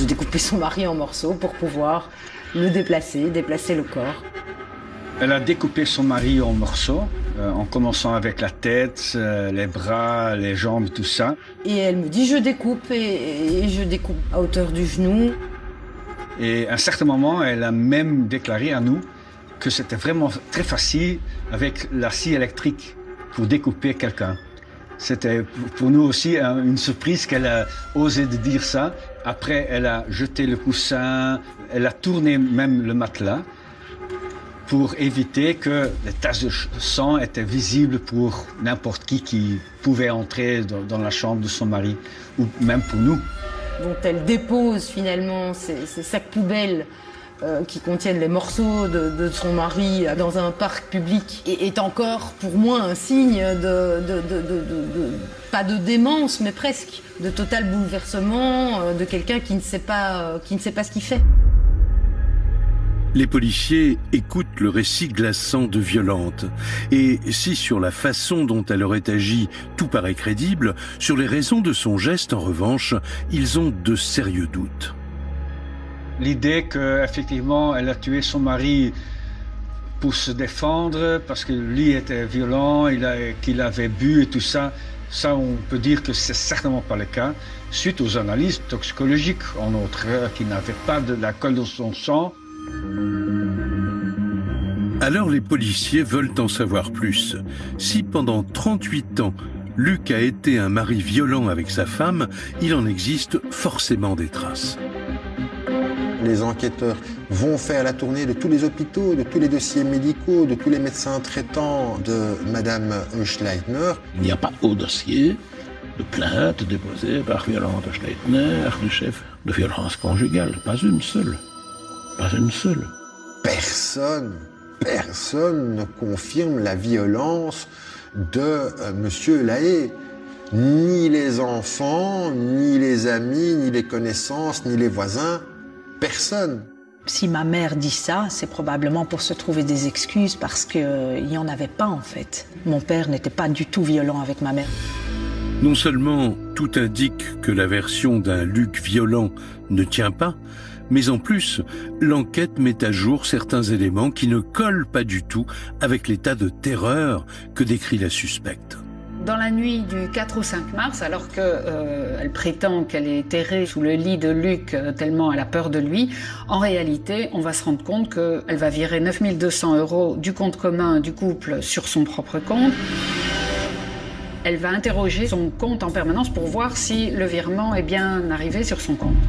découpé son mari en morceaux pour pouvoir le déplacer le corps. Elle a découpé son mari en morceaux, en commençant avec la tête, les bras, les jambes, tout ça. Et elle me dit, je découpe, et je découpe à hauteur du genou. Et à un certain moment, elle a même déclaré à nous que c'était vraiment très facile avec la scie électrique pour découper quelqu'un. C'était pour nous aussi une surprise qu'elle a osé de dire ça. Après, elle a jeté le coussin, elle a tourné même le matelas pour éviter que les taches de sang étaient visibles pour n'importe qui pouvait entrer dans la chambre de son mari, ou même pour nous. Dont elle dépose finalement ces sacs poubelles qui contiennent les morceaux de son mari dans un parc public est encore pour moi un signe pas de démence mais presque de total bouleversement de quelqu'un qui ne sait pas ce qu'il fait. Les policiers écoutent le récit glaçant de Violante. Et si sur la façon dont elle aurait agi, tout paraît crédible, sur les raisons de son geste, en revanche, ils ont de sérieux doutes. L'idée qu'effectivement, elle a tué son mari pour se défendre, parce que lui était violent, qu'il avait bu et tout ça, ça on peut dire que c'est certainement pas le cas. Suite aux analyses toxicologiques, en outre, qu'il n'avait pas de l'alcool dans son sang. Alors les policiers veulent en savoir plus. Si pendant 38 ans, Luc a été un mari violent avec sa femme, il en existe forcément des traces. Les enquêteurs vont faire la tournée de tous les hôpitaux, de tous les dossiers médicaux, de tous les médecins traitants de Madame Schleitner. Il n'y a pas au dossier de plainte déposée par Violante Schleitner, du chef de violence conjugale. Pas une seule. Pas une seule. Personne ne confirme la violence de Monsieur Lahaye. Ni les enfants, ni les amis, ni les connaissances, ni les voisins. Personne. Si ma mère dit ça, c'est probablement pour se trouver des excuses parce qu'il n'y en avait pas en fait. Mon père n'était pas du tout violent avec ma mère. Non seulement tout indique que la version d'un Luc violent ne tient pas, mais en plus, l'enquête met à jour certains éléments qui ne collent pas du tout avec l'état de terreur que décrit la suspecte. Dans la nuit du 4 au 5 mars, alors qu'elle prétend qu'elle est terrée sous le lit de Luc tellement elle a peur de lui, en réalité, on va se rendre compte qu'elle va virer 9 200 € du compte commun du couple sur son propre compte. Elle va interroger son compte en permanence pour voir si le virement est bien arrivé sur son compte.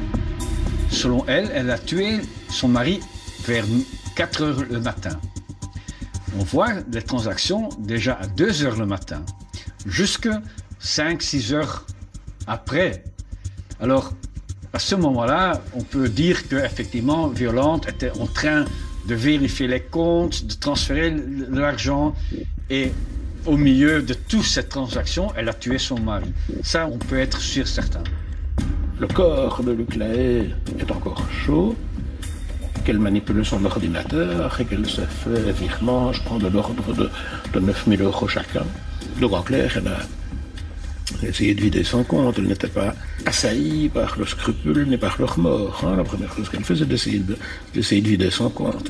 Selon elle, elle a tué son mari vers 4 heures le matin. On voit les transactions déjà à 2 heures le matin, jusque 5-6 heures après. Alors, à ce moment-là, on peut dire qu'effectivement, Violante était en train de vérifier les comptes, de transférer l'argent, et au milieu de toutes ces transactions, elle a tué son mari. Ça, on peut être sûr certain. Le corps de Luc Lahaye est encore chaud, qu'elle manipule son ordinateur et qu'elle se fait virement, je prends de l'ordre de 9 000 € chacun. Donc en clair, elle a essayé de vider son compte. Elle n'était pas assaillie par le scrupule ni par le remords. La première chose qu'elle fait, c'est d'essayer de vider son compte.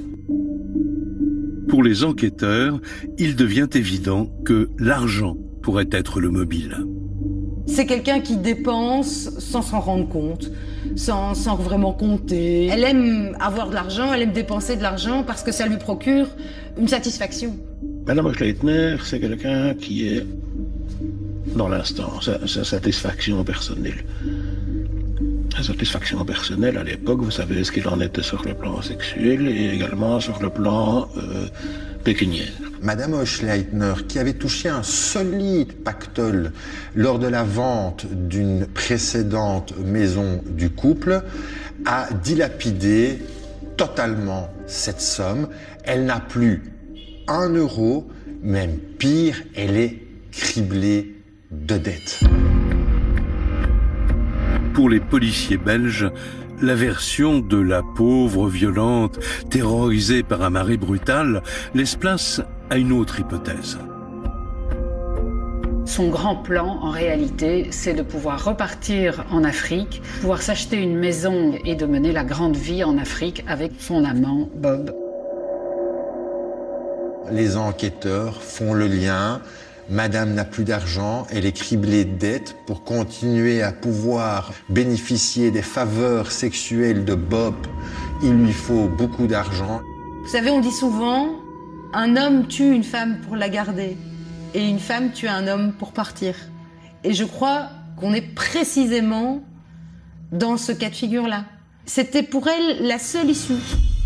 Pour les enquêteurs, il devient évident que l'argent pourrait être le mobile. C'est quelqu'un qui dépense sans s'en rendre compte, sans vraiment compter. Elle aime avoir de l'argent, elle aime dépenser de l'argent parce que ça lui procure une satisfaction. Madame Schleitner, c'est quelqu'un qui est dans l'instant, sa satisfaction personnelle. Sa satisfaction personnelle, à l'époque, vous savez ce qu'il en était sur le plan sexuel et également sur le plan pécuniaire. Madame Schleitner, qui avait touché un solide pactole lors de la vente d'une précédente maison du couple, a dilapidé totalement cette somme. Elle n'a plus 1 euro, même pire, elle est criblée de dettes. Pour les policiers belges, la version de la pauvre violente, terrorisée par un mari brutal, laisse place à une autre hypothèse. Son grand plan, en réalité, c'est de pouvoir repartir en Afrique, pouvoir s'acheter une maison et de mener la grande vie en Afrique avec son amant Bob. Les enquêteurs font le lien. Madame n'a plus d'argent, elle est criblée de dettes. Pour continuer à pouvoir bénéficier des faveurs sexuelles de Bob, il lui faut beaucoup d'argent. Vous savez, on dit souvent, un homme tue une femme pour la garder et une femme tue un homme pour partir. Et je crois qu'on est précisément dans ce cas de figure-là. C'était pour elle la seule issue.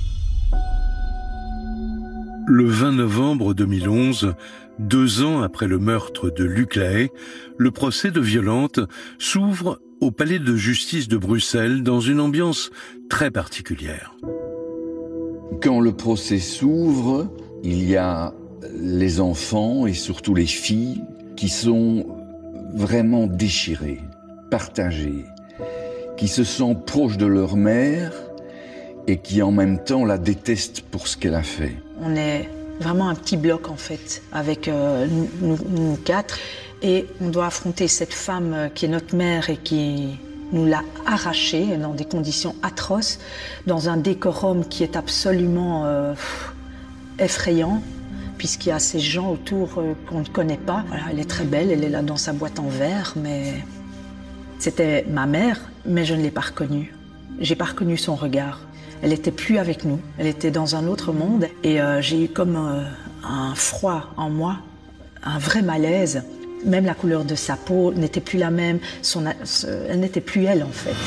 Le 20 novembre 2011, 2 ans après le meurtre de Luc Lahaye, le procès de Violante s'ouvre au palais de justice de Bruxelles dans une ambiance très particulière. Quand le procès s'ouvre, il y a les enfants et surtout les filles qui sont vraiment déchirées, partagées, qui se sentent proches de leur mère et qui en même temps la détestent pour ce qu'elle a fait. On est vraiment un petit bloc en fait, avec nous 4. Et on doit affronter cette femme qui est notre mère et qui nous l'a arrachée dans des conditions atroces, dans un décorum qui est absolument effrayant, puisqu'il y a ces gens autour qu'on ne connaît pas. Voilà, elle est très belle, elle est là dans sa boîte en verre, mais c'était ma mère, mais je ne l'ai pas reconnue. J'ai pas reconnu son regard. Elle n'était plus avec nous, elle était dans un autre monde et j'ai eu comme un froid en moi, un vrai malaise. Même la couleur de sa peau n'était plus la même, elle n'était plus elle en fait.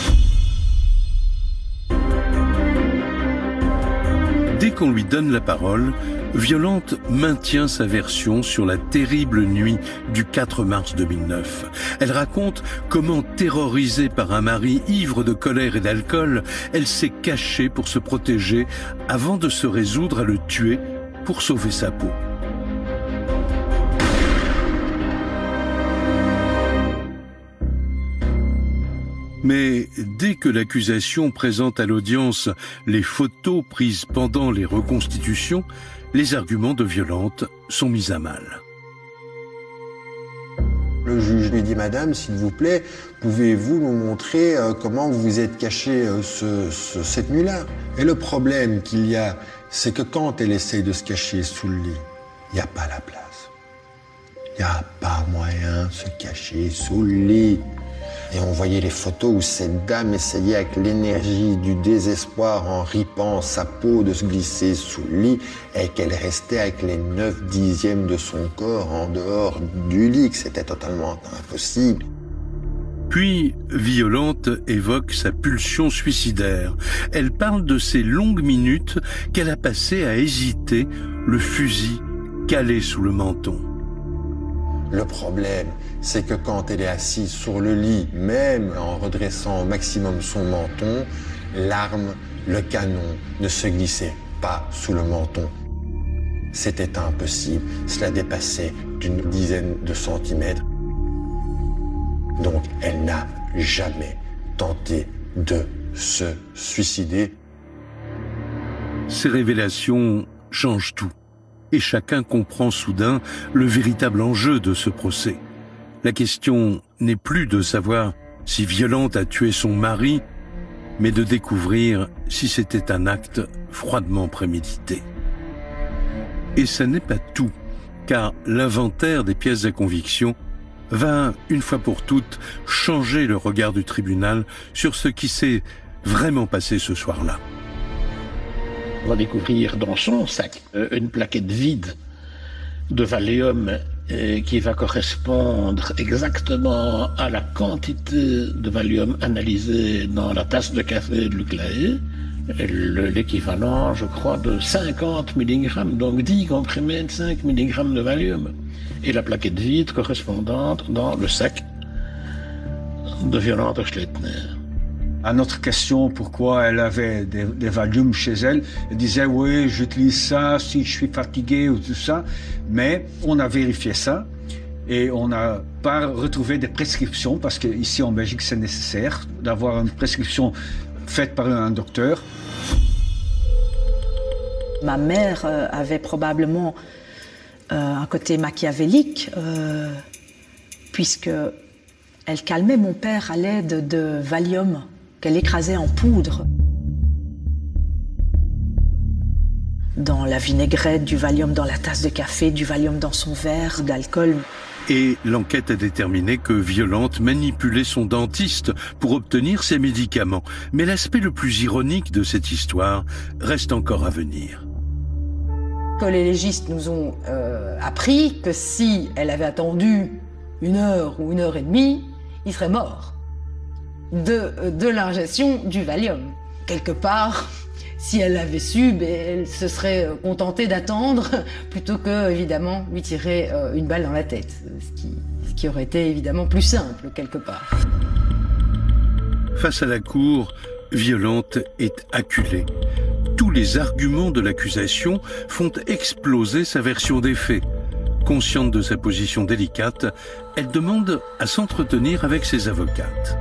Dès qu'on lui donne la parole, Violante maintient sa version sur la terrible nuit du 4 mars 2009. Elle raconte comment, terrorisée par un mari ivre de colère et d'alcool, elle s'est cachée pour se protéger avant de se résoudre à le tuer pour sauver sa peau. Mais dès que l'accusation présente à l'audience les photos prises pendant les reconstitutions, les arguments de Violante sont mis à mal. Le juge lui dit « Madame, s'il vous plaît, pouvez-vous nous montrer comment vous vous êtes cachée cette nuit-là » Et le problème qu'il y a, c'est que quand elle essaye de se cacher sous le lit, il n'y a pas la place. Il n'y a pas moyen de se cacher sous le lit. Et on voyait les photos où cette dame essayait avec l'énergie du désespoir en ripant sa peau de se glisser sous le lit et qu'elle restait avec les 9/10 de son corps en dehors du lit, que c'était totalement impossible. Puis, Violante évoque sa pulsion suicidaire. Elle parle de ces longues minutes qu'elle a passées à hésiter, le fusil calé sous le menton. Le problème, c'est que quand elle est assise sur le lit, même en redressant au maximum son menton, l'arme, le canon, ne se glissait pas sous le menton. C'était impossible, cela dépassait d'une dizaine de centimètres. Donc elle n'a jamais tenté de se suicider. Ces révélations changent tout. Et chacun comprend soudain le véritable enjeu de ce procès. La question n'est plus de savoir si Violante a tué son mari, mais de découvrir si c'était un acte froidement prémédité. Et ça n'est pas tout, car l'inventaire des pièces à conviction va, une fois pour toutes, changer le regard du tribunal sur ce qui s'est vraiment passé ce soir-là. On va découvrir dans son sac une plaquette vide de Valium qui va correspondre exactement à la quantité de Valium analysée dans la tasse de café de Luc Lahaye, l'équivalent, je crois, de 50 mg, donc 10 comprimés de 5 mg de Valium. Et la plaquette vide correspondante dans le sac de Violante Schlettner. À notre question pourquoi elle avait des Valium chez elle, elle disait oui, j'utilise ça si je suis fatigué ou tout ça, mais on a vérifié ça et on n'a pas retrouvé des prescriptions parce qu'ici en Belgique c'est nécessaire d'avoir une prescription faite par un docteur. Ma mère avait probablement un côté machiavélique. puisque elle calmait mon père à l'aide de Valium qu'elle écrasait en poudre. Dans la vinaigrette, du Valium dans la tasse de café, du Valium dans son verre d'alcool. Et l'enquête a déterminé que Violante manipulait son dentiste pour obtenir ses médicaments. Mais l'aspect le plus ironique de cette histoire reste encore à venir. Que les légistes nous ont appris que si elle avait attendu 1 heure ou 1 heure et demie, il serait mort de l'ingestion du Valium. Quelque part, si elle l'avait su, elle se serait contentée d'attendre plutôt que, évidemment, lui tirer une balle dans la tête. Ce qui aurait été, évidemment, plus simple, quelque part. Face à la cour, Violante est acculée. Tous les arguments de l'accusation font exploser sa version des faits. Consciente de sa position délicate, elle demande à s'entretenir avec ses avocates.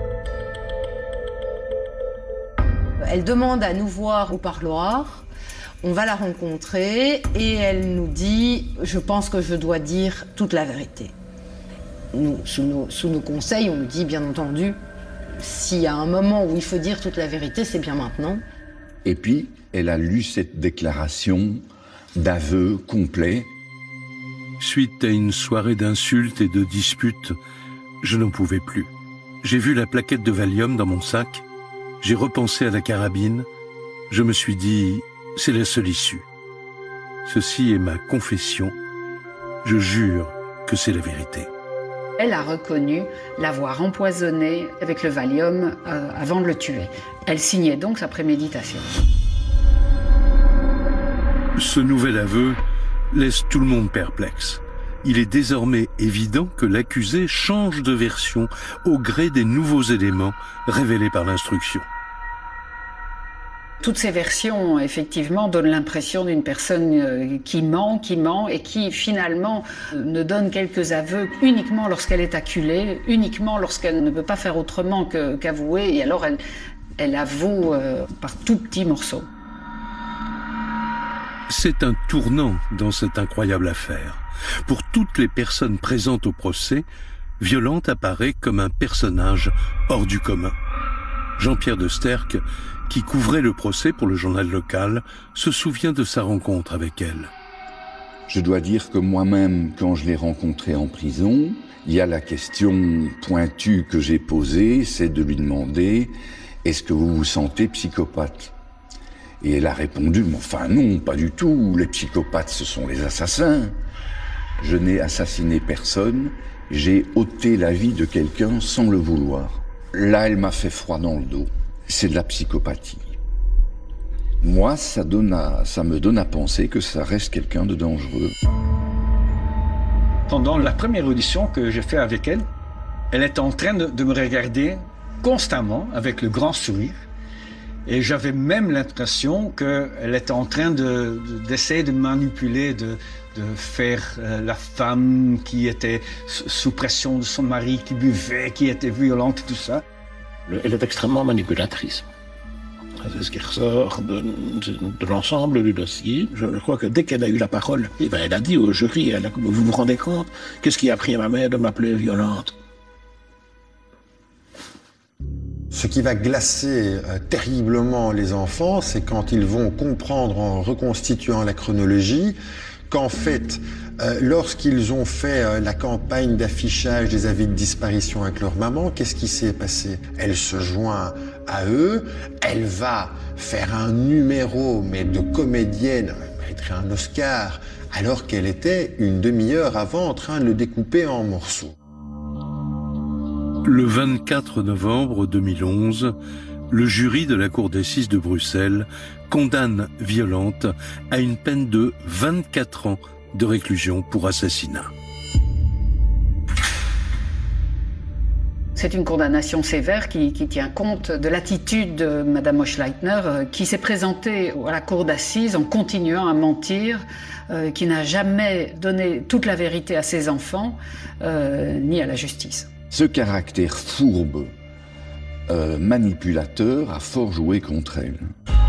Elle demande à nous voir au parloir, on va la rencontrer et elle nous dit « je pense que je dois dire toute la vérité ». Nous, sous nos conseils, on nous dit bien entendu, s'il y a un moment où il faut dire toute la vérité, c'est bien maintenant. Et puis, elle a lu cette déclaration d'aveu complet. Suite à une soirée d'insultes et de disputes, je n'en pouvais plus. J'ai vu la plaquette de Valium dans mon sac, j'ai repensé à la carabine, je me suis dit, c'est la seule issue. Ceci est ma confession, je jure que c'est la vérité. Elle a reconnu l'avoir empoisonné avec le Valium avant de le tuer. Elle signait donc sa préméditation. Ce nouvel aveu laisse tout le monde perplexe. Il est désormais évident que l'accusé change de version au gré des nouveaux éléments révélés par l'instruction. Toutes ces versions, effectivement, donnent l'impression d'une personne qui ment et qui, finalement, ne donne quelques aveux uniquement lorsqu'elle est acculée, uniquement lorsqu'elle ne peut pas faire autrement qu'avouer, et alors elle avoue par tout petits morceaux. C'est un tournant dans cette incroyable affaire. Pour toutes les personnes présentes au procès, Violante apparaît comme un personnage hors du commun. Jean-Pierre de Sterck, qui couvrait le procès pour le journal local, se souvient de sa rencontre avec elle. Je dois dire que moi-même, quand je l'ai rencontrée en prison, il y a la question pointue que j'ai posée, c'est de lui demander « Est-ce que vous vous sentez psychopathe ?» Et elle a répondu « Enfin non, pas du tout, les psychopathes ce sont les assassins. Je n'ai assassiné personne, j'ai ôté la vie de quelqu'un sans le vouloir. » Là, elle m'a fait froid dans le dos. C'est de la psychopathie. Moi, ça me donne à penser que ça reste quelqu'un de dangereux. Pendant la première audition que j'ai faite avec elle, elle était en train de me regarder constamment avec le grand sourire. Et j'avais même l'impression qu'elle était en train d'essayer de manipuler, de faire la femme qui était sous pression de son mari, qui buvait, qui était violente et tout ça. Elle est extrêmement manipulatrice. C'est ce qui ressort de l'ensemble du dossier. Je crois que dès qu'elle a eu la parole, elle a dit au jury, vous vous rendez compte, qu'est-ce qui a pris à ma mère de m'appeler violente? Ce qui va glacer terriblement les enfants, c'est quand ils vont comprendre en reconstituant la chronologie qu'en fait, lorsqu'ils ont fait la campagne d'affichage des avis de disparition avec leur maman, qu'est-ce qui s'est passé? Elle se joint à eux, elle va faire un numéro, mais de comédienne, elle mériterait un Oscar, alors qu'elle était une demi-heure avant en train de le découper en morceaux. Le 24 novembre 2011, le jury de la Cour d'assises de Bruxelles condamne Violante à une peine de 24 ans de réclusion pour assassinat. C'est une condamnation sévère qui tient compte de l'attitude de Madame Oschleitner, qui s'est présentée à la cour d'assises en continuant à mentir, qui n'a jamais donné toute la vérité à ses enfants, ni à la justice. Ce caractère fourbe, manipulateur, a fort joué contre elle.